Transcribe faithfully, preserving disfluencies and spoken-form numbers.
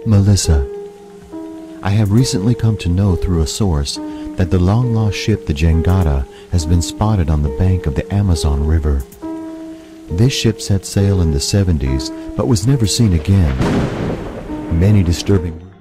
Melissa, I have recently come to know through a source that the long-lost ship the Jangada has been spotted on the bank of the Amazon River. This ship set sail in the seventies but was never seen again. Many disturbing